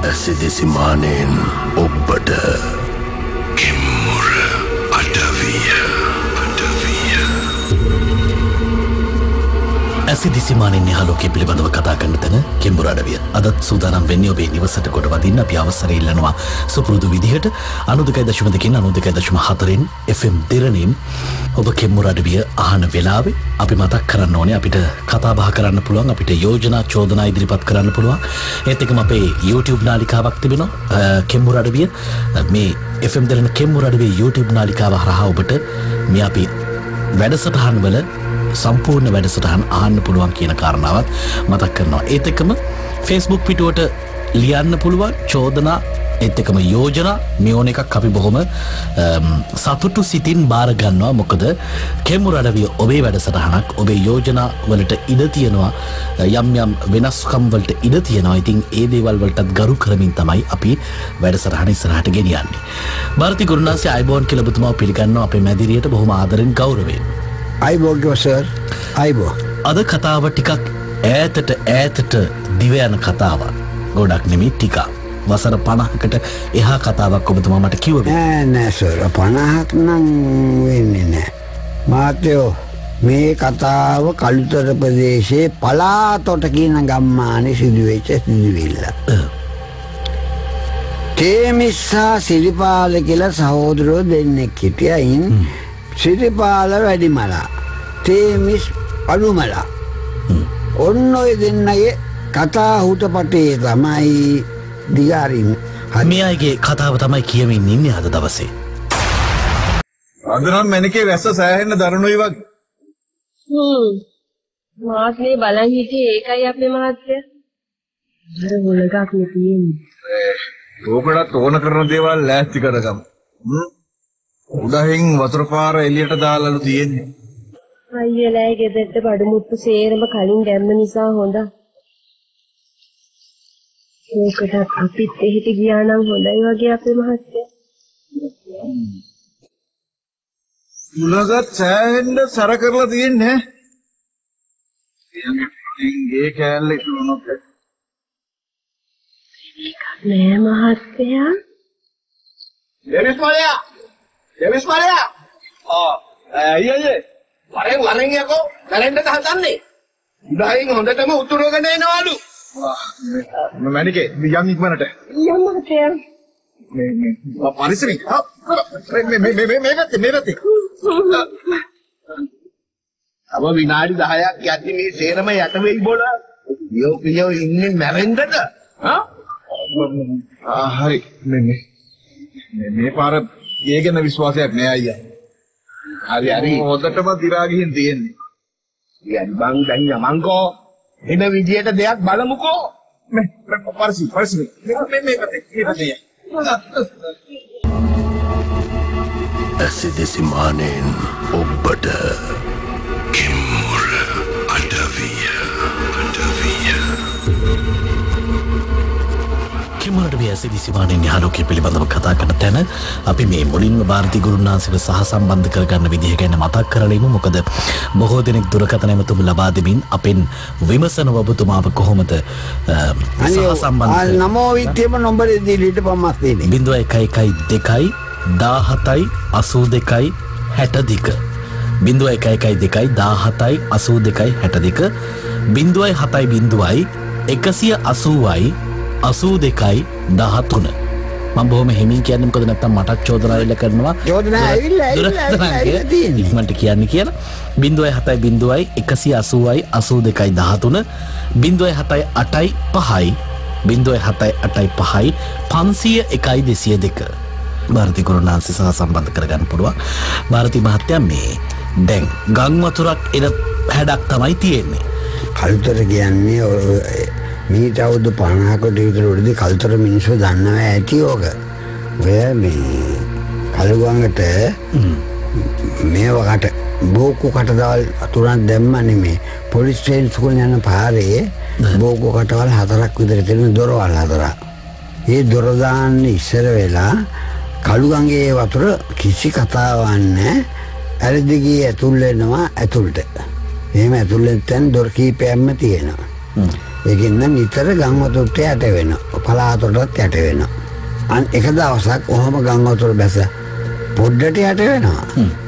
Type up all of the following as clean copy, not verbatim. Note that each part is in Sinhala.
ඇසිදිසිමානයෙන් ඔබ්බට කෙම්මුර අඩවිය ඇසිදිසිමානෙන් යහලෝකයේ පිළිබඳව කතා කරන තැන කෙම්මුර අඩවිය. අදත් සූදානම් වෙන්නේ ඔබේ නිවසට කොට වදින්න අපි අවසරය ඉල්ලනවා සුපුරුදු විදිහට 92.2කින් 92.4න් FM දිරණින් ඔබ කෙම්මුර අඩවිය අහන වෙලාවේ අපි මතක් කරන්න ඕනේ අපිට කතා බහ කරන්න පුළුවන්, අපිට යෝජනා චෝදනා ඉදිරිපත් කරන්න පුළුවන්. ඒත් එක්කම අපේ YouTube නාලිකාවක් තිබෙනවා කෙම්මුර අඩවිය. මේ FM දිරණ කෙම්මුර අඩවිය YouTube නාලිකාව හරහා ඔබට මේ අපි වැඩසටහන් වල සම්පූර්ණ වැඩසටහන් අහන්න පුළුවන් කියන කාරණාවත් මතක් කරනවා. ඒත් එක්කම Facebook පිටුවට ලියන්න පුළුවන් චෝදනා ඒත් එක්කම යෝජනා මේ ඕන එකක් අපි බොහොම සතුටු සිතින් බාර ගන්නවා. මොකද කෙම්මුර අඩවිය ඔබේ වැඩසටහනක්, ඔබේ යෝජනා වලට ඉඩ තියෙනවා, යම් යම් වෙනස්කම් වලට ඉඩ තියෙනවා. ඉතින් ඒ දේවල් වලටත් ගරු කරමින් තමයි අපි වැඩසටහන ඉස්සරහට ගෙනියන්නේ. ಭಾರತಿ ගුරුනාන්සේ අයිබෝන් කියලා ඔබතුමාව පිළිගන්නවා අපේ මැදිරියට බොහොම ආදරෙන් ගෞරවයෙන්. අයිබෝගෝ සර්. අයිබෝ. අද කතාව ටිකක් ඈතට දිව යන කතාවක්. ගොඩක් නෙමෙයි ටිකක්. වසර 50කට එහා කතාවක් ඔබතුමා මට කිව්වා. නෑ සර් 50ක් නම් වෙන්නේ නෑ. මාත්‍යෝ මේ කතාව කළුතර ප්‍රදේශයේ පලාතොට කියන ගම්මානේ සිදුවෙච්ච සිදුවිල්ල. තේමිස්සා සිරිපාල කියලා සහෝදරයෝ දෙන්නෙක් හිටියයින් සිරිපාල වැඩිමලා, තේමිස් අඩුමලා. ඔන්න ඔය දෙන්නගේ කතා හුටපටේ තමයි දිගාරින්. මේ අයගේ කතාව තමයි කියමින් ඉන්නේ අද දවසේ. අද නම් මැනිකේ වැස්ස සෑහෙන්න දරුණුයි වගේ. මාත් මේ බලන් හිටියේ ඒකයි අපේ මහත්තයා. අර හොලගක් නේ තියෙන්නේ. ඕකටත් ඕන කරන දේවල් ලෑස්ති කරගමු. උඩහින් වතුර පාර එළියට දාලාලු තියෙන්නේ. අයියලා ගෙදරට බඩු මුට්ටු සේරම කලින් දැම්ම නිසා හොඳයි. ඒකට අපිත් එහෙට ගියා නම් හොඳයි වගේ අපේ මහත්තයා. මුලගත් සෑහෙන්න සැර කරලා තියෙන්නේ. ගේ කෑල්ල ඉතුරුනොත් නෑ මහත්තයා. දෙවිස් මාලයා. අයියේ. වරෙන් යකෝ. දැරෙන්න හදන්නේ. උඩහින් හොඳටම උතුරගෙන එනවලු. මැනිකේ යම් ඉක්මනට. යම් මහත්තයා. මේ පරිස්සමින්. මේ පැත්තේ. අව විනාඩි 10ක් යද්දි මේ සේරම යට වෙයි බොල. යෝ ඉන්නේ මැරෙන්නද? හරි. මේ පාර ඒ ගැන විශ්වාසයක් නෑ අයියා. හරි. හොදටම දිරා ගිහින් තියෙන්නේ. යන් බං දැන් යමන්කෝ. එන විදියට දෙයක් බලමුකෝ. මේ පරිස්සමින්. මේ පැත්තේ. ඇසිදිසිමානෙන් ඔබ්බට කෙම්මුර අඩවිය. කෙම්මුර අඩවිය ඇසිදිසිමානෙන් යහලෝකයේ පිළිබඳව කතා කරන තැන අපි මේ මුලින්ම ಭಾರತಿ ගුරුනාන්සේට සහ සම්බන්ධ කරගන්න විදිහ ගැන මතක් කරලෙමු. මොකද බොහෝ දෙනෙක් දුරකථන ඇමතුම් ලබා දෙමින් අපෙන් විමසන ඔබතුමාව කොහොමද සහ සම්බන්ධ නමෝ විත්‍යම නම්බර් දීලිට පමස් දෙන්නේ 0112 17 82 62 0112 17 82 62 070 180යි 82යි 13. මම බොහොම හිමින් කියන්නේ මොකද නැත්තම් මටත් චෝදනා එල්ල කරනවා. චෝදනා ඇවිල්ලා තියෙන්නේ. ඉක්මනට කියන්නේ කියලා 070 180යි 82යි 13 078යි 5යි 078යි 5යි 501යි 202. ಭಾರತಿ ගුරුනාන්සේ සහ සම්බන්ධ කරගන්න පුළුවන්. ಭಾರತಿ මහත්තයා මේ දැන් ගම් වතුරක් එන හැඩක් තමයි තියෙන්නේ. කල්තර කියන්නේ මීට අවුරුදු 50කට විතර උඩදී කල්තර මිනිස්සු දන්නවා ඇති ඕක. ඔය මේ කලුගඟට මේවකට බෝකු කටදවල් තුනක් දැම්මනේ මේ පොලිස් ස්ටේෂන් සුකුල් යන පාරේ බෝකු කටවල් 4ක් විතර තියෙන දොරවල් 4ක්. ඒ දොර දාන්න ඉස්සර වෙලා කලුගඟේ වතුර කිසි කතාවක් නැහැ. ඇරදිගේ ඇතුල් වෙනවා ඇතුළට. එහෙම ඇතුළෙන් දැන් දොර කීපයක්ම තියෙනවා. ඒකින් නම් නිතර ගම් වතුරට යට වෙනවා. පලාතටත් යට වෙනවා. අන් එක දවසක් ඔහොම ගම් වතුර බැස පොඩ්ඩට යට වෙනවා.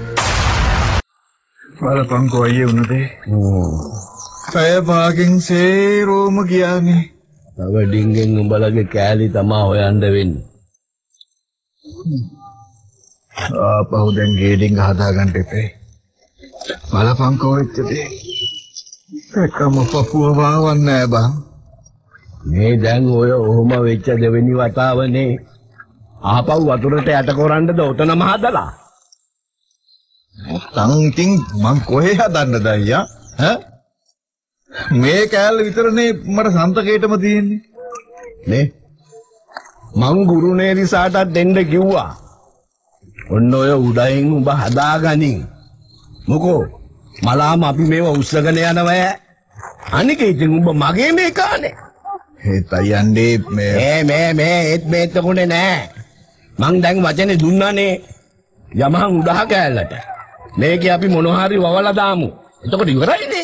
බලපංකෝ අයියේ උනතේ. පැය භාගෙන් සේරෝම ගියානේ. තව ඩිංගෙන් උඹලගේ කෑලි තමා හොයන්න වෙන්නේ. ආපහු දැන් ගේඩිංග හදාගන්න එපේ. බලපංකෝ වෙච්ච දේ. එකම පපුව වාවන්නේ නැහැ බං. මේ දැන් ඔය ඔහොම වෙච්ච දෙවෙනි වතාවනේ ආපහු වතුරට යට කරන්නද ඔතනම හදලා. තන් ඉතින් මං කොහේ හදන්නද අයියා? ඈ? මේ කෑල්ල විතරනේ මට සන්තකේටම තියෙන්නේ. නේ මං ගුරුනේරිසාටත් දෙන්න කිව්වා. ඔන්න ඔය උඩයින් උඹ හදාගනින්. මොකෝ මලාම අපි මේව උස්සගෙන යනවා. අනික ඉතින් උඹ මගේ මේ කානේ. ඒත් අයියන්ඩේ මේ ඒත් මේත් කොනේ නෑ. මං දැන් වචනේ දුන්නානේ යමහන් උඩහ කෑල්ලට. මේකේ අපි මොනවා හරි වවලා දාමු. එතකොට ඉවරයිනේ.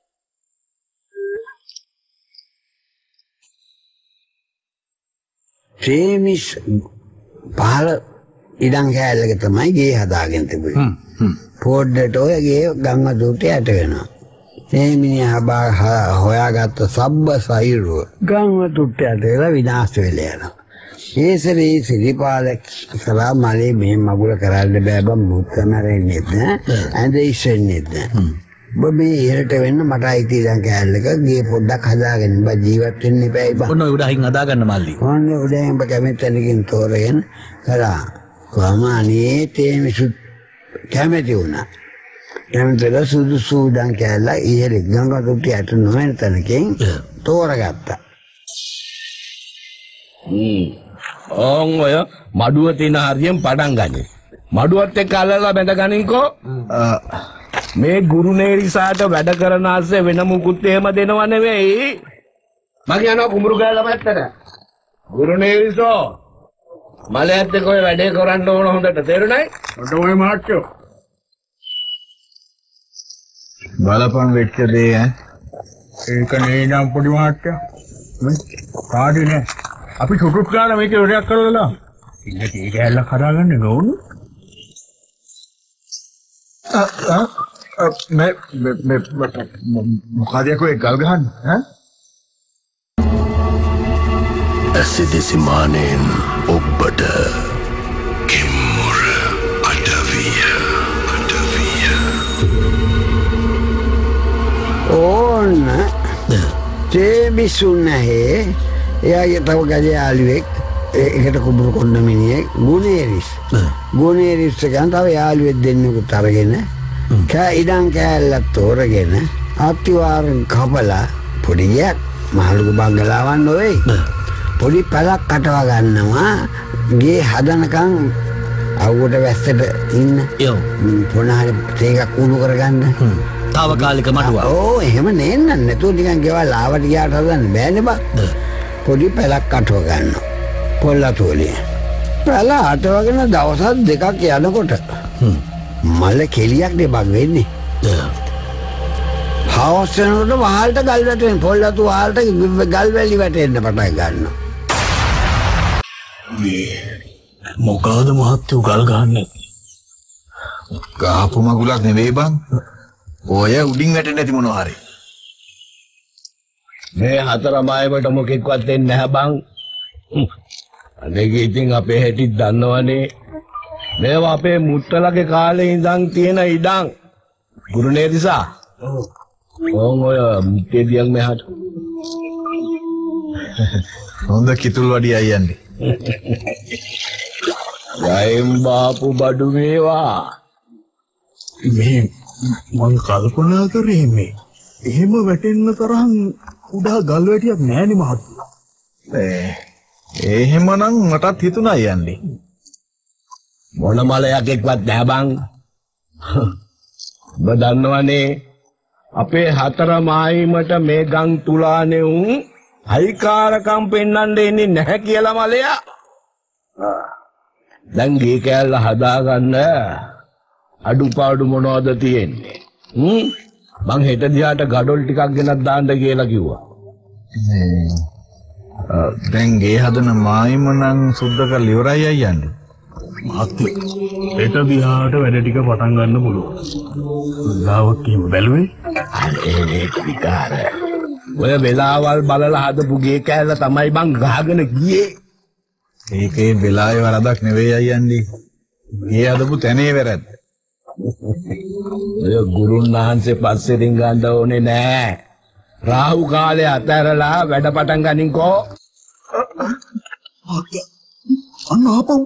ට්‍රේමිස් පහළ ඉඩම් කෑල්ලක තමයි ගේ හදාගෙන තිබුණේ. පොඩ්ඩට ඔය ගේ ගම් වතුරට යට වෙනවා. මේ මිනිහා හොයාගත්ත සබ්බ සයිරුව ගම් වතුරට යට වෙලා විනාශ වෙලා යනවා. ඒසරේ සිරිපාල කරා මලේ මේ මගුල කරන්න බෑ බම් මුත්ත මැරෙන්නේ නැහැ. ඇඳ ඉස්සෙන්නේ නැහැ. ඔබ මේ ඉරට වෙන්න මට අයිති ඉඩම් කෑල්ලක ගේ පොඩ්ඩක් හදාගෙන බා ජීවත් වෙන්න එපා බා. ඔන්න උඩහින් හදාගන්න මල්ලි. ඔන්න උඩහින් ඔබ කැමැත්තකින් තෝරගෙන කරා. කොහොමනේ තේමිසු කැමැති වුණා. කැමැතිලා සුදුසු ඉඩම් කෑල්ල ඉහළ ගංගා වතුරට යට නොවන තැනකින් තෝරගත්තා. ඕන් ඔය මඩුව තියෙන හරියෙන් පටන් ගන්නේ. මඩුවත් එක්ක අල්ලලා බැඳ ගනින්කෝ. මේ ගුරුනේරිසාට වැඩ කරන ආස්සේ වෙන මුකුත් එහෙම දෙනව නෙවෙයි. මම යනවා කුඹුරු ගාලා පැත්තට. ගුරුනේරිසෝ මලයත් එක්ක ඔය වැඩේ කරන්න ඕන හොඳට තේරුණයි? මට ඔය මාච්චෝ. බලපන් වෙච්ච දේ ඈ. ඒක නේ නම් පොඩි මාච්චා. කාඩේ නෑ. අපි චුටුක් ගාලා මේක වැඩක් කරලා ඉන්න කී කැල්ල හදාගන්න නෝන. මොකද යකෝ ඒ ගල් ගහන්න ඈ? ඇසිදිසි මානෙන් ඔබට කෙම්මුර අඩවිය ඕන්න තේමිසුන් නැහැ. එයාගේ තව ගජ යාළුවෙක් එකට කුඹුරු කොන්න මිනිහෙක් ගුණේරිස්. ගුණේරිස් එකෙන් තව යාළුවෙක් දෙන්නෙකුත් අරගෙන ඉඩම් කෑල්ලක් තෝරගෙන අත්තිවාරෙන් කපලා පොඩි ගයක් මහලුක බංගලාවක් නොවේ. පොඩි පැලක් කටව ගන්නවා ගේ හදනකම් අවුවට වැස්සට ඉන්න. පොණහරි තේකක් කුණු කරගන්න. තාවකාලික මඩුවක්. ඕ එහෙම නේන්නත් නැතුව නිකන් ගෙවල් ආවට ගියාට හදන්න බෑනේ බා. පොඩි පැලක් අටව ගන්නවා. පොල්ලතෝලිය. පැල අටවගෙන දවසක් දෙකක් යනකොට මල කෙලියක් නේ බං වෙන්නේ. හවස් වෙනකොට වහල්ට ගල් වැටෙන පොල්ලතු වහල්ට ගල් වැලි වැටෙන්න පටන් ගන්නවා. මේ මොකද මහත්තයෝ ගල් ගහන්නේ? ගහපු මගුලක් නෙවෙයි බං. ඔය උඩින් වැටෙන්නේ නැති මොනවා හරි. මේ හතර මායවට මොකෙක්වත් දෙන්නේ නැහැ බං. අනේක ඉතින් අපේ හැටි දන්නවනේ. මේවා අපේ මුත්තලගේ කාලේ ඉඳන් තියෙන ඉඩම්. ගුරුනේරිසා. ඕන් ඔය මුත්තේදියක් මෙහාට. හොඳ කිතුල් වඩි අයියන්නේ. ගයිම් බාපු බඩු මේවා. මේ මං කල්පනා කරේ මේ එහෙම වැටෙන්න තරම් උඩා ගල් වැටියක් නෑනේ මහත්තයා. එහෙමනම් මටත් හිතුණා යන්නේ. මොන මලයක්වත් නැහැ බං. ඔබ දන්නවනේ අපේ හතර මායිමට මේ ගම් තුලානේ උන් අයිකාරකම් පෙන්වන්න එන්නේ නැහැ කියලා මලයා. දැන් ගේ කෑල්ල හදාගන්න අඩුපාඩු මොනවද තියෙන්නේ? මං හෙට දිහාට ගඩොල් ටිකක් ගෙනත් දාන්න කියලා කිව්වා. දැන් ගේ හදන මායිම නම් සුද්ධ කරලා ඉවරයි අයියන්නේ. මාත්‍ය හෙට දිහාට වැඩ ටික පටන් ගන්න පුළුවන්. ගාවක් කීම බැලුවේ? අනේ විකාර. ඔය වෙලාවල් බලලා හදපු ගේ කෑල්ල තමයි බං ගහගෙන ගියේ. ඒකේ වෙලාවේ වරදක් නෙවෙයි අයියන්නේ. ගේ හදපු තැනේ වැරද්ද. ඔය ගුරුන් වහන්සේ පස්සේ රින්ගන්න ඕනේ නෑ. රාහු කාලේ අතරලා වැඩ පටන් ගනින්කෝ. අන්න ආපහු.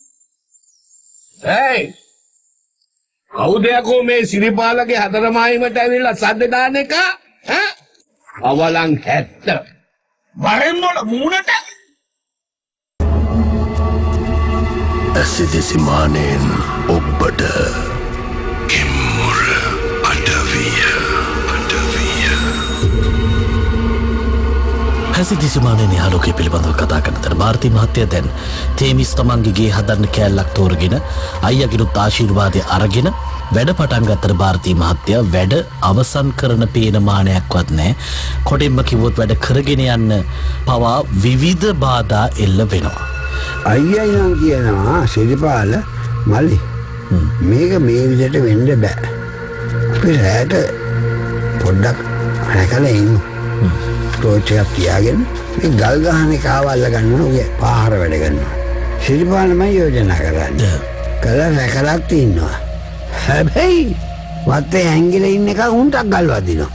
ඒයි! කවුද යකෝ මේ සිරිපාලගේ හතරමායිමට ඇවිල්ලා සද්ද දාන එක? ඈ? අවලං 70. වරෙන් මොන මූණට? ඇසිදිසි මානෙන් ඔබට කිම්මුර අඩවිය. හැසිදිසිමානයේ ආලෝකය පිළිබඳව කතා කරන තර ಭಾರತಿ මහත්තයා දැන් තේමිස් තමන්ගේ ගේ හදන්න කෑල්ලක් තෝරගෙන අයියාගෙනුත් ආශිර්වාදය අරගෙන වැඩ පටන් ගත්තට ಭಾರತಿ මහත්තයා වැඩ අවසන් කරන පේන මානයක්වත් නැහැ. කොටින්ම කිව්වොත් වැඩ කරගෙන යන්න පවා විවිධ බාධා එල්ල වෙනවා. අයියයි නම් කියනවා සිරිපාල මල්ලි මේක මේ විදිහට වෙන්න බෑ. අපි රැට පොඩ්ඩක් රැකලා ඉන්න. ටෝච් එකක් තියාගෙන මේ ගල් ගහන එක ආවල්ල ගන්නවා ඔය පාහර වැඩ ගන්නවා. සිරිපාලම යෝජනා කරන්නේ. කළා රැකලාත් ඉන්නවා. හැබැයි වත්තේ හැංගිලා ඉන්න එක උන්ටක් ගල් වදිනවා.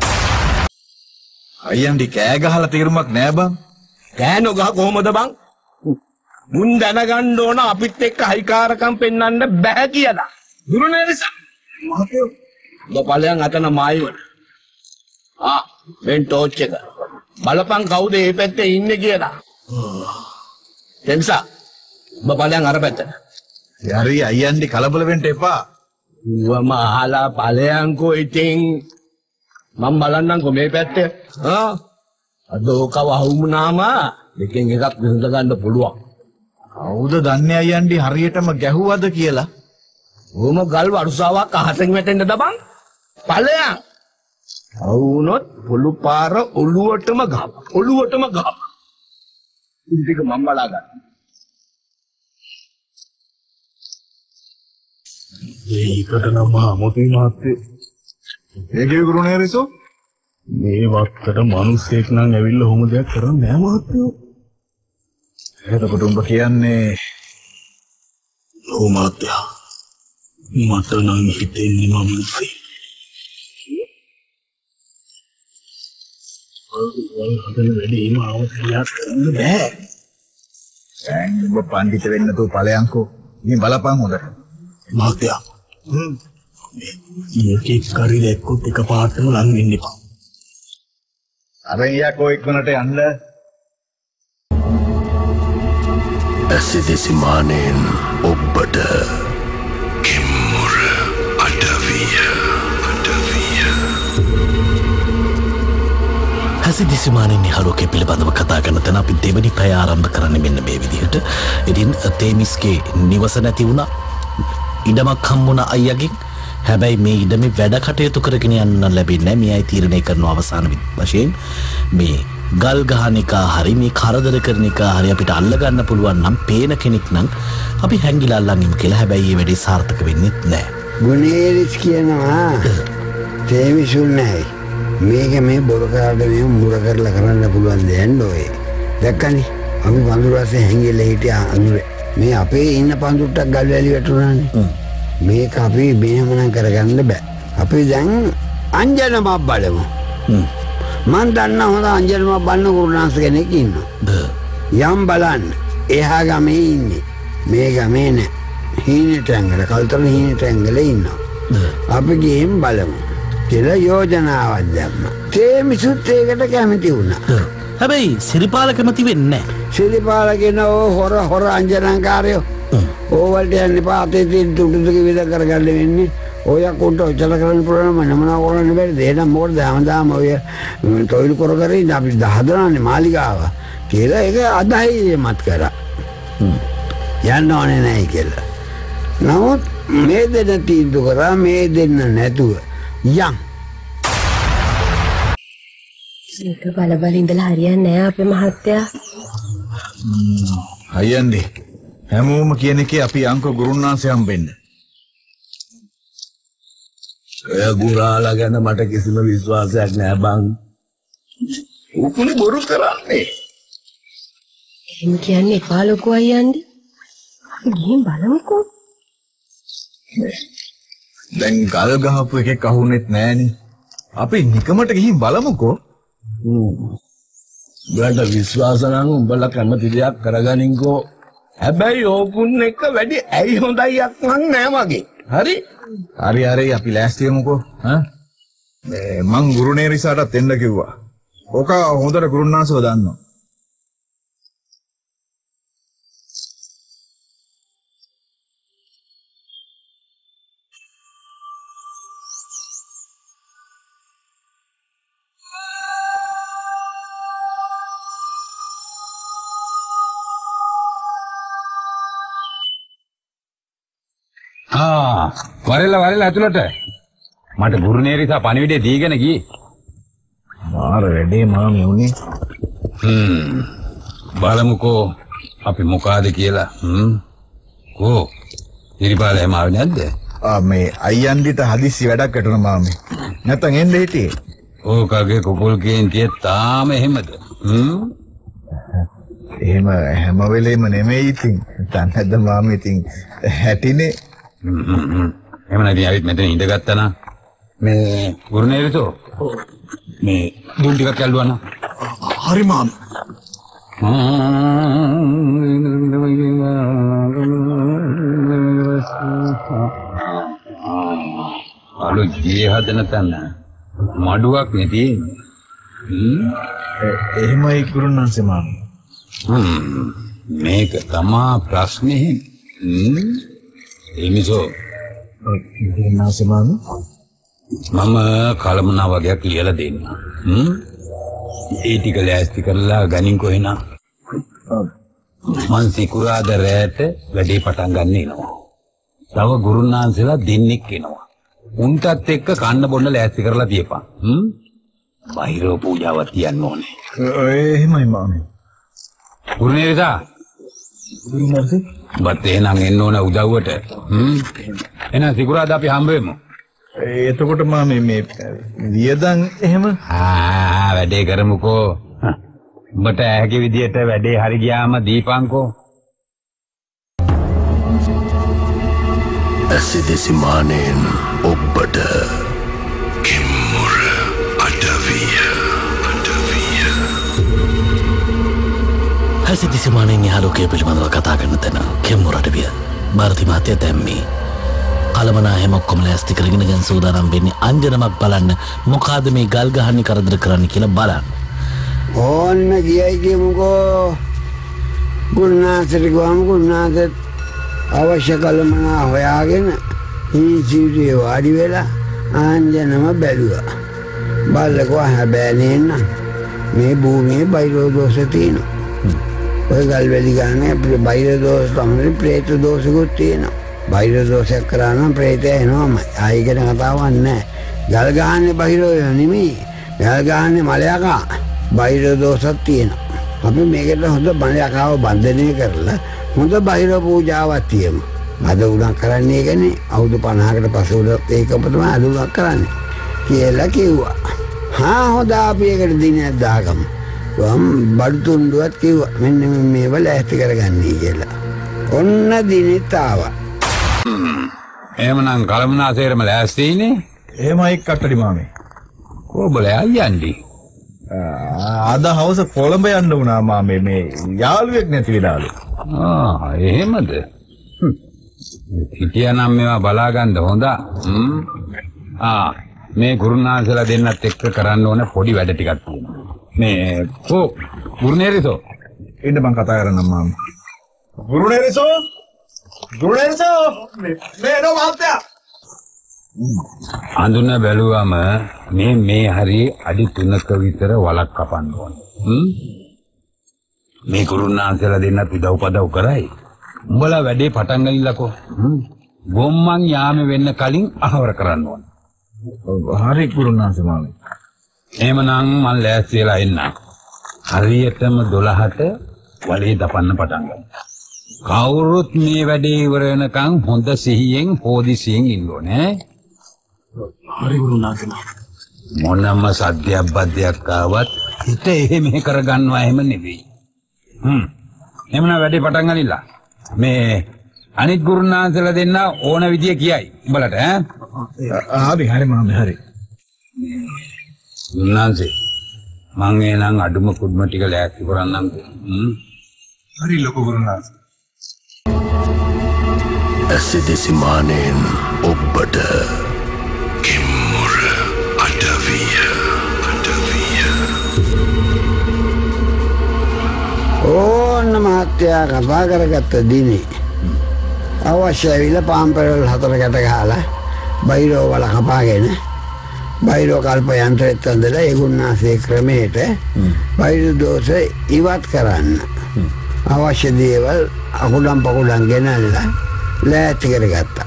අයියන්ටි කෑ ගහලා තීරමක් නෑ බං. කෑනෝ ගහ කොහමද බං? මුන් දැනගන්න ඕන අපිත් එක්ක හයිකාරකම් පෙන්වන්න බෑ කියලා. දුරුනේ නිසා. මහත්තයෝ ගොපලයන් අතන මායිවට. මෙන් ටෝච් එක. බලපන් කවුද මේ පැත්තේ ඉන්නේ කියලා. එනිසා බබලයන් අර පැත්තට. හරි අයියන්ටි කලබල වෙන්න එපා. ඌවම අහලා ඵලයන්කෝ ඉතින් මම බලන්නම්කෝ මේ පැත්තේ. අද ඕක වහුමුනාම දෙකෙන් එකක් විසඳ ගන්න පුළුවන්. කවුද දන්නේ අයියන්ටි හරියටම ගැහුවද කියලා? ඕම ගල් වරුසාවක් අහසෙන් වැටෙන්න දබන්. ඵලයන්. අවුනොත් පොළු පාර ඔළුවටම ගහපන්. ඔළුවටම ගහපන්. ඉතින් මම බලා ගන්න. ඒකට නම් මොතේ මහත්තයෝ. ඒකේ ගුරුනේරිසෝ මේ වත්තට මිනිස්සෙක් නම් ඇවිල්ලා ඔහොම දෙයක් කරන්නේ නැහැ මහත්තයෝ. එතකොට උඹ කියන්නේ ඔව් මහත්තයා. මට නම් හිතෙන්නේ මිනිස්සෙක්. හදන වැඩේම අවශ්‍යයක් කරන්න බෑ. දැන් උඹ පඬිත වෙන්න තු ඵලයන්කෝ. ඉතින් බලපන් හොඳට. මහත්තයා. මේකේ කරි දැක්කොත් එක පාටම ලං වෙන්න එපා. අරන් යකෝ ඉක්මනට යන්න. ඇසිදිසි මානෙන් ඔබට කිම්මුර අඩවිය. හැසිදිසිමානයේ ආලෝකය පිළිබඳව කතා කරන තැන අපි දෙවනි පැය ආරම්භ කරන්නේ මෙන්න මේ විදිහට. ඉතින් තේමිස්ගේ නිවස නැති වුණා. ඉඩමක් හම්බුණා අයියාගෙන්. හැබැයි මේ ඉඩමේ වැඩ කටයුතු කරගෙන යන්න ලැබෙන්නේ නැහැ. මේ අය තීරණය කරන අවසාන වශයෙන් මේ ගල් ගහන එක හරි මේ කරදර කරන එක හරි අපිට අල්ල ගන්න පුළුවන් නම් පේන කෙනෙක් නම් අපි හැංගිලා අල්ලන්නිමු කියලා. හැබැයි මේ වැඩේ සාර්ථක වෙන්නේ නැහැ. ගුණේරිස් කියනවා තේමිසුල් නැහැ. මේක මේ බොරු කරාට මේ මුර කරලා කරන්න පුළුවන් දෙයක් නෝයි. දැක්කනේ අපි පඳුර රසේ හැංගිලා හිටියා අඳුරේ. මේ අපේ ඉන්න පඳුරටක් ගල් වැලි වැටුණානේ. මේක අපි මෙහෙමනම් කරගන්න බෑ. අපි දැන් අංජනම බලමු. මන් දන්න හොඳ අංජනම බලන කුරුණාස් කෙනෙක් ඉන්නවා. යම් බලන්න. එහා ගමේ ඉන්නේ. මේ ගමේ නෑ. හීනෙට ඇංගල කල්තර හීනෙට ඇංගල ඉන්නවා. අපි ගිහින් බලමු. කියලා යෝජනාවක් දැම්මා. තේමිසුත් ඒකට කැමති වුණා. හැබැයි සිරිපාල කැමති වෙන්නේ නැහැ. සිරිපාල කියන හොර අංජනංකාරයෝ. ඕවලට යන්න එපා. අතේ තියෙන තුඩු දෙක විතර කරගන්න වෙන්නේ. ඔය කොට ඔච්චර කරන්න පුළුවන් මොනවා කරන්න බැරිද? එහෙනම් මොකටද හැමදාම ඔය තොইল කර කර ඉන්න අපි හදනවානේ මාලිගාව කියලා ඒක අදහයි මත් කරා. යන්න ඕනේ නැහැ කියලා. නමුත් මේ දෙන්න තීන්දුව කරා මේ දෙන්න නැතුව යම් ඒක බල බල ඉඳලා හරියන්නේ නැහැ අපේ මහත්තයා. හයියන්නේ. හැමෝම කියන එකේ අපි අංක ගුරුන්නාන්සේ හම්බෙන්න. ඔය ගුරාලා ගැන මට කිසිම විශ්වාසයක් නෑ බං. උකුලේ බොරු කරන්නේ. එහෙම කියන්නේ එපා ලොකු අයියන්දි. අපි ගිහින් බලමුකෝ. දැන් ගල් ගහපු එකෙක් අහුනෙත් නෑනේ. අපි නිකමට ගිහින් බලමුකෝ. උඹලට විශ්වාස නම් උඹලා කැමති දෙයක් කරගනින්කෝ. හැබැයි ඕකුන් එක වැඩි ඇයි හොඳයියක් නම් නෑ මගේ. හරි? හරි අපි ලෑස්ති වෙමුකෝ. මං ගුරුනේරිසාටත් එන්න කිව්වා. ඕක හොඳට ගුරුන්නාන්සව දන්නවා. වරෙල්ල ඇතුළට මට ගුරුනේරිසා පණිවිඩය දීගෙන ගියේ. මාර වැඩේ මාමේ උනේ. බලමුකෝ අපි මොකාද කියලා. කෝ ඉරිපාල එහෙම ආවේ නැද්ද? මේ අයියන්දිට හදිස්සි වැඩක් ඇතුණ මාමේ. නැත්තම් එන්න හිටියේ. ඕකගේ කුකුල් කේන්තිය තාම එහෙමද? එහෙම හැම වෙලේම නෙමෙයි ඉතින්. නැත්නම් මාමේ ඉතින් හැටිනේ. එහෙම නැති ඇවිත් මෙතන ඉඳගත්තා නම් මේ ගුරුනේරිසෝ මේ දුල් ටිකක් ඇල්ලුවා නම් හරි මාම. අලු ජී හදන තැන මඩුවක් නෙති. එහෙමයි ගුරුනාන්සේ මාම. මේක තමා ප්‍රශ්නේ. එමිසෝ ගුරුනාන්සේ මාම මම කලමනා වගේක් ලියලා දෙන්න. ඒ ටික ලෑස්ති කරලා ගනින් කොහෙනා. මං සිකුරාදා රැට වැඩේ පටන් ගන්න එනවා. තව ගුරුනාන්සේලා දෙන්නෙක් එනවා. උන්ටත් එක්ක කන්න බොන්න ලෑස්ති කරලා තියපන්. බාහිරව පූජාවක් තියන්න ඕනේ. එහෙමයි මාමේ. ගුරුනේරිසා ගුරුනාන්සේ බත් එහෙනම් එන්න ඕන උදව්වට. එහෙනම් සිකුරාදා අපි හම්බ වෙමු. එතකොට මාමේ මේ වියදම් එහෙම වැඩේ කරමුකෝ. උඹට ඇහැකි විදියට වැඩේ හරි ගියාම දීපංකෝ. ඇසිදෙසි මානෙන් ඔබට කිම්මුර අඩවිය හැසිදිසි මානෙන් යාලෝකය පිළිබඳව කතා කරන තැන කෙම්මුර අඩවිය. ಭಾರತಿ මහත්තයා දැම්මේ කලමනා හැම ඔක්කොම ලෑස්ති කරගෙන දැන් සූදානම් වෙන්නේ අංජනමක් බලන්න මොකಾದ මේ ගල් ගහන්නේ කරදර කරන්න කියලා බලන්න. ඕන්න ගියයි කියමුකෝ. ගුරුනාන්සේට ගියාම ගුරුනාන්සේ අවශ්‍ය කලමනා හොයාගෙන ඉන්සිටියේ වාඩි වෙලා ආංජනම බැලුවා. බල්ලකෝ හැබැයි නේන්න මේ භූමියේ බයිරෝ දෝෂ තියෙනවා. ඔය ගල් වැලි ගන්න අපේ බයිරෝ දෝෂ තමයි ප්‍රේත දෝෂකුත් තියෙනවා. බයිරෝ දෝෂයක් කරා නම් ප්‍රේතය එනවාම ආයෙකට කතාවක් නැහැ. ගල් ගහන්නේ බයිරෝ නෙමෙයි. ගල් ගහන්නේ මලයකා. බයිරෝ දෝෂක් තියෙනවා. අපි මේකට හොඳ මලයකාව බන්ධනය කරලා හොඳ බයිරෝ පූජාවක් තියමු. අද උණක් කරන්නේ ඒකනේ. අවුරුදු 50කට පස්සේ උඩ ඒකම තමයි අද උණක් කරන්නේ කියලා කිව්වා. හොඳ අපි ඒකට දිනයක් දාගමු. බඩු තුණ්ඩුවක් කිව්වා මෙන්න මේව ලෑස්ති කරගන්නයි කියලා. ඔන්න දිනෙත් ආවා. එහෙමනම් කලමනාසේරම ලෑස්තිනේ. එහෙමයි කට්ටඩි මාමේ. කොබල යන්නේ. අද හවස කොළඹ යන්න වුණා මාමේ මේ යාළුවෙක් නැති වෙලාලු. එහෙමද? හිටියානම් මේවා බලා ගන්න හොඳ. මේ ගුරුනාන්සලා දෙන්නත් එක්ක කරන්න ඕන පොඩි වැඩ ටිකක් තියෙනවා. මේ ගුරුනේරිසෝ ඉන්න මං කතා කරන්නම් මාමා. ගුරුනේරිසෝ මේ නෝ මහත්තයා. අඳුන බැලුවම මේ හරි අඩි 3ක විතර වලක් කපන්න ඕන. මේ ගුරුනාන්සලා දෙන්නත් උදව් කරයි. උඹලා වැඩේ පටන් ගනින්නකෝ. ගොම්මන් යාමේ වෙන්න කලින් අහවර කරන්න ඕන. හරි ගුරුනාන්සේ මාමේ. එහෙමනම් මම ලෑස්ති වෙලා ඉන්නම්. හරියටම 12ට වලේ දපන්න පටන් ගන්න. කවුරුත් මේ වැඩේ ඉවර වෙනකන් හොඳ සිහියෙන් හොදිසියෙන් ඉන්න ඕනේ. හරි ගුරුනාථ. මොනම සද්දයක් බද්දයක් ආවත් හිත එහෙම කරගන්නවා එහෙම නෙවෙයි. එහෙමනම් වැඩේ පටන් ගනිලා. මේ අනිත් ගුරුනාථලා දෙන්න ඕන විදිය කියයි. උඹලට ඈ. හරි මාමේ හරි. ගුරුනාථේ මං එනං අඩුම කුඩුම ටික ලෑස්ති කරන්නම්. හරි ලොකු ගුරුනාථ. ඇසිදෙසිමානෙන් ඔබට කිම්මුර අඩවිය. ඕන්න මහත්තයා කතා කරගත්ත දිනේ අවශ්‍ය ඇවිල්ලා පාම්පරවල් 4කට ගහලා බයිරෝ වල කපාගෙන බයිරෝ කල්ප යන්ත්‍රෙත් ඇඳලා ඒ ගුණාසේ ක්‍රමයට බයිරෝ දෝෂ ඉවත් කරන්න අවශ්‍ය දේවල් අකුඩම් පකුඩම් ගෙනල්ලා ලෑස්ති කරගත්තා.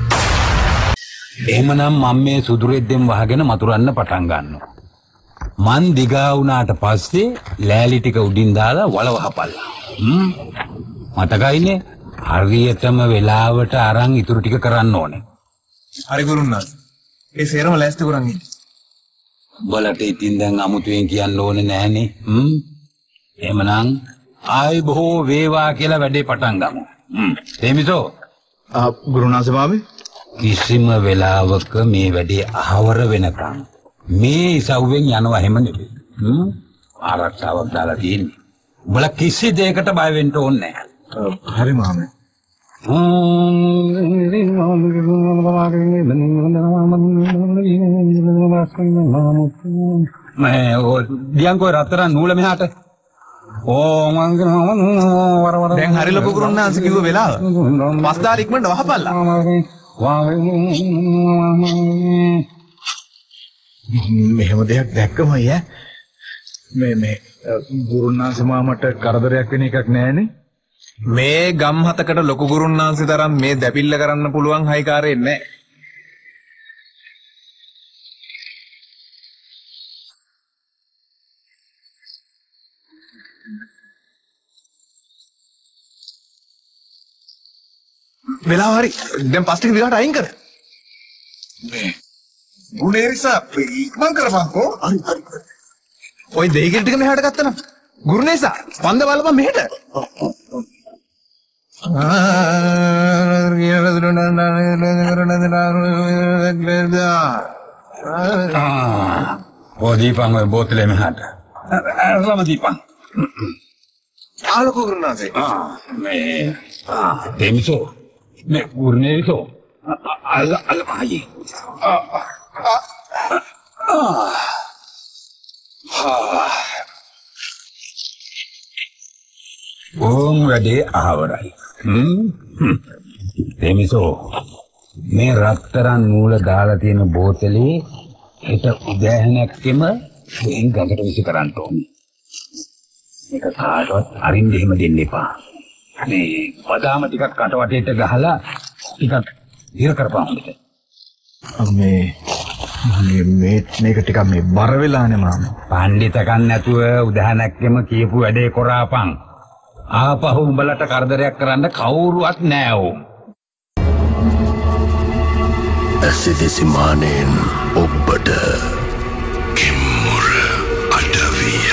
එහෙමනම් මම මේ සුදුරෙද්දෙන් වහගෙන මතුරන්න පටන් ගන්නවා. මන් දිගා වුණාට පස්සේ ලෑලි ටික උඩින් දාලා වලවහපල්ලා. මතකයිනේ? හරියටම වෙලාවට අරන් ඉතුරු ටික කරන්න ඕනේ. හරි ගුරුනාථ. ඒ සේරම ලෑස්ති කරන් ඉන්න. බලට ඉතින් දැන් අමුතුවෙන් කියන්න ඕනේ නැහනේ. එහෙමනම් ආයි බොහෝ වේවා කියලා වැඩේ පටන් ගමු. තේමිසෝ? ගුරුනාථ මාමේ කිසිම වෙලාවක මේ වැඩේ අහවර වෙනකම් මේ ඉසව්වෙන් යනවා හැම නෙවෙයි. ආරක්ෂාවක් දාලා තියෙන්නේ. උඹලා කිසි දෙයකට බය වෙන්න ඕනේ නැහැ. හරි මාමේ. මේ දියන්කෝ රත්තරන් නූල මෙහාට. දැන් හරි ලොකු ගුරුනාථ කිව්ව වෙලාව. පස්දාර ඉක්මනට වහපල්ලා. මෙහෙම දෙයක් දැක්කම අයියා මේ ගුරුනාථ මාමට කරදරයක් වෙන එකක් නෑනේ. මේ ගම් හතකට ලොකු ගුරුනාථ තරම් මේ දැපිල්ල කරන්න පුළුවන් හයිකාරයෙක් නෑ. වෙලාව හරි. දැන් පස් ටික දිගට අයින් කර. ගුණේරිසා ඉක්මන් කරපන්කෝ. හරි. ඔය දෙයිගෙන් ටික මෙහාට ගත්තනම්. ගුරුනේසා පන්ද බලපන් මෙහෙට. දීපන් ඔය බෝතලේ මෙහාට. රම දීපන්. ආලෝක ගුරුනාථේ. මේ තේමිසෝ. මේ ගුරුනේරිසෝ. අල්ල පායි. ඕම් වැඩේ ආවරයි. තේමිසෝ මේ රත්තරන් නූල දාලා තියෙන බෝතලේ හිට උදෑහනක්ෙම එන් ගඟට විසි කරන්න ඕනේ. මේක කාටවත් අරින්න එහෙම දෙන්න එපා. මේ බදාම ටිකක් කටවටේට ගහලා ටිකක් ඉර කරපන් හොඳට. මේක ටිකක් මේ බර වෙලානේ මාමා. පඬිතකම් නැතුව උදෑහනක්ෙම කියපු වැඩේ කරාපන්. ආපහු උඹලට කරදරයක් කරන්න කවුරුවත් නෑ ඕම්. ඇසිදෙසිමානෙන් ඔබට කිම්මුර අඩවිය.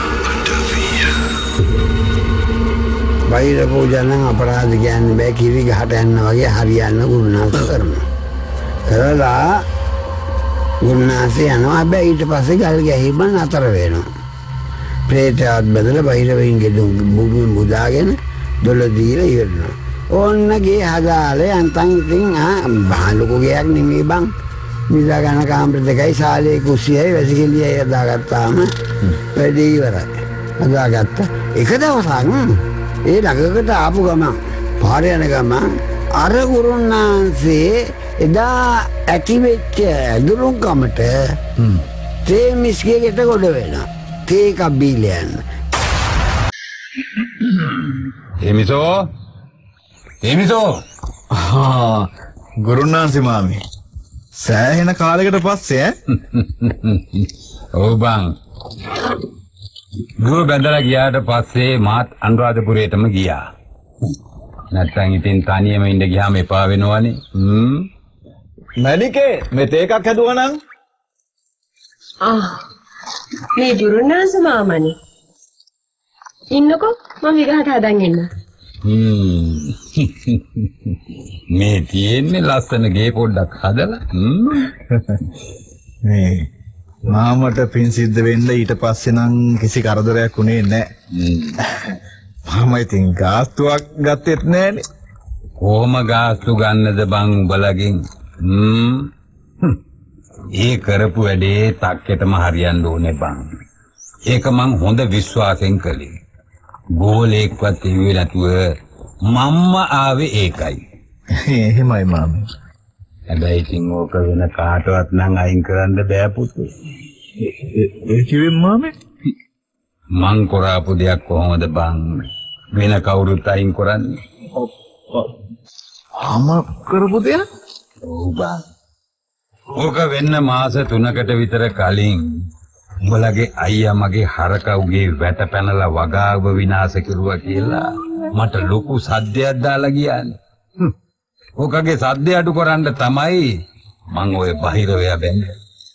බයිර පූජානම් අපරාධ කියන්න බෑ. කිරි ගහට යන්න වගේ හරියන්න ගුරුනාථ කරනවා. කරලා ගුරුනාථ යනවා. හැබැයි ඊට පස්සේ ගල් ගැහිම නතර වෙනවා. ප්‍රේතයත් බදලා බයිරවෙන් ගෙඩුම් බුදුන් බුදාගෙන දොළ දීලා ඉවරනවා. ඕන්න ගේ හදාලා යන්තම් ඉතින් බහලුකෝ ගයක් නෙමෙයි බං. මිදා ගන්න කාමර දෙකයි ශාලයේ කුස්සියයි වැසිකිළියයි හදාගත්තාම වැඩි ඉවරයි. හදාගත්ත එක දවසක් ඒ ළඟකට ආපු ගමන් පාරේ යන ගමන් අර ගුරුනාන්සේ එදා ඇතිවෙච්ච දුරුකමට තේ මිස්කේකට ගොඩ වෙනවා. තේ එකක් බීලා යන්න. එමිසෝ ගුරුනාන්සේ මාමේ සෑහෙන කාලයකට පස්සේ ඔව් බං. ගෝ බඳලා ගියාට පස්සේ මාත් අනුරාධපුරයටම ගියා. නැත්තම් ඉතින් තනියම ඉඳ ගියාම එපා වෙනවනේ. මැනිකේ මෙතේ එකක් හැදුවා නම් මේ ගුරුනාස මාමනේ. ඉන්නකෝ මම විගහට හදන් එන්න. මේ තියෙන්නේ ලස්සන ගේ පොඩ්ඩක් හදලා. මේ මාමට පින් සිද්ධ වෙන්න ඊට පස්සේ නම් කිසි කරදරයක් උනේ නැහැ. මාම ඉතින් ගාස්තුවක් ගත්තෙත් නැහනේ. කොහොම ගාස්තු ගන්නද බං උඹලගෙන්? ඒ කරපු වැඩේ තක්කෙටම හරියන්න ඕනේ බං. ඒක මං හොඳ විශ්වාසයෙන් කළේ. ගෝලෙක්වත් ඉවි නැතුව මම්ම ආවේ ඒකයි. එහෙමයි මාම. හැබැයි ඉතින් ඕක වෙන කාටවත් නම් අයින් කරන්න බෑ පුතේ. ඒ කිව්වේ මාමේ? මං කරාපු දෙයක් කොහොමද බං වෙන කවුරුත් අයින් කරන්නේ? ආම කරපු දෙයක්? ඔව් බං. ඕක වෙන්න මාස 3කට විතර කලින් උඹලගේ අයියා මගේ හරකවුගේ වැට පැනලා වගාව විනාශ කෙරුවා කියලා මට ලොකු සද්දයක් දාලා ගියානේ. ඕකගේ සද්ද අඩු කරන්න තමයි මං ඔය බහිරවය බැන්නේ.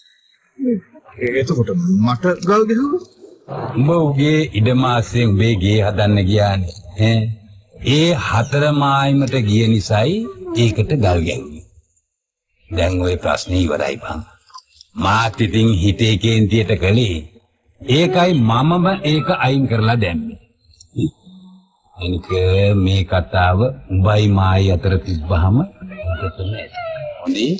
එතකොට මට ගල් ගහුවා? උඹ උගේ ඉඩමාසයෙන් උඹේ ගේ හදන්න ගියානේ. ඒ 4 මායිමට ගිය නිසායි ඒකට ගල් ගැහුවේ. දැන් ওই ප්‍රශ්නේ ඉවරයි බං. මාත් ඉතින් හිතේ කේන්තියට කළේ. ඒකයි මමම ඒක අයින් කරලා දැම්මේ. එනික මේ කතාව උඹයි මායි අතර තිබ්බහම හොඳට නෑ. හොඳේ.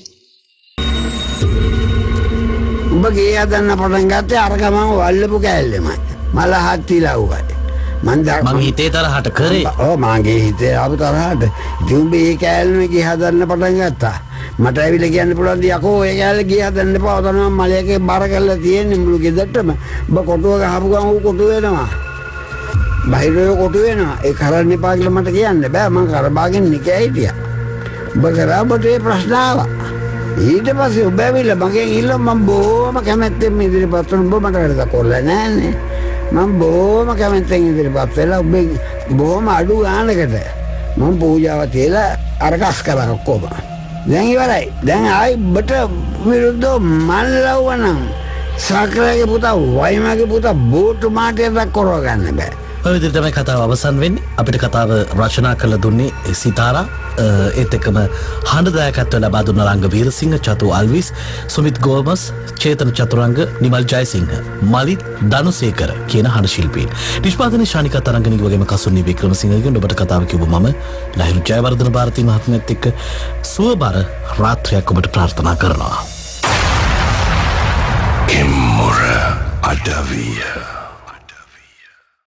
උඹ ගේ හදන්න පටන් ගත්තේ අර ගමන් වල්ලපු කෑල්ලෙමයි. මල හත්තිලා උගයි. මං හිතේ තරහට කරේ. ඔව් මගේ හිතේ ආපු තරහට. ඉතින් උඹ මේ කෑල්ලෙම ගේ හදන්න පටන් ගත්තා. මට ඇවිල්ලා කියන්න පුළුවන් ද යකෝ ඔය කෑල්ල ගේ හදන්න එපා. ඔතනම මලයකේ බර කරලා තියෙන්නේ මුළු ගෙදරටම. උඹ කොටුව ගහපු ගමන් ඌ කොටු වෙනවා. බයිරෝ කොටු වෙනවා. ඒ කරන්න එපා කියලා මට කියන්න බෑ. මං කරබාගෙන නිකයි හිටියා. උඹ කරාබට ඒ ප්‍රශ්න ආවා. ඊට පස්සේ ඔබ ඇවිල්ලා මගෙන් ඉල්ල මම බොහොම කැමැත්තෙන් ඉදිරිපත් වුණා. ඔබ මට වැඩක් කරලා නෑනේ. මම බොහොම කැමැත්තෙන් ඉදිරිපත් වෙලා ඔබ බොහොම අඩු ගානකට මම පූජාව තියලා අරකස් කරා ඔක්කොම. දැන් ඉවරයි. දැන් ආයි ඔබට විරුද්ධව මල්ලවනම් සාකරගේ පුතා වයිමගේ පුතා බෝටු මාටයක් කරව ගන්න බෑ. ඔය විදිහට තමයි කතාව අවසන් වෙන්නේ. අපිට කතාව රචනා කළ දුන්නේ සිතාරා. ඒත් එක්කම හඬ දායකත්වය ලබා දුන්න රංග වීරසිංහ, චතු අල්විස්, සුමිත් ගෝමස්, චේතන චතුරංග, නිමල් ජයසිංහ, මලිත් ධනුසේකර කියන හඬ ශිල්පීන්. නිෂ්පාදනයේ ශානිකා තරංගනික වගේම කසුන්නි වික්‍රමසිංහගෙන් ඔබට කතාව කිව්ව මම ලහිරු ජයවර්ධන ಭಾರತಿ මහත්මයාත් එක්ක සුවබර රාත්‍රියක් ඔබට ප්‍රාර්ථනා කරනවා. කිම්මුර අඩවිය